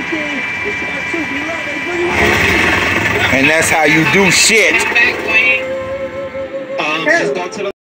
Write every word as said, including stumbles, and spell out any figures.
And that's how you do shit. Um, just go to the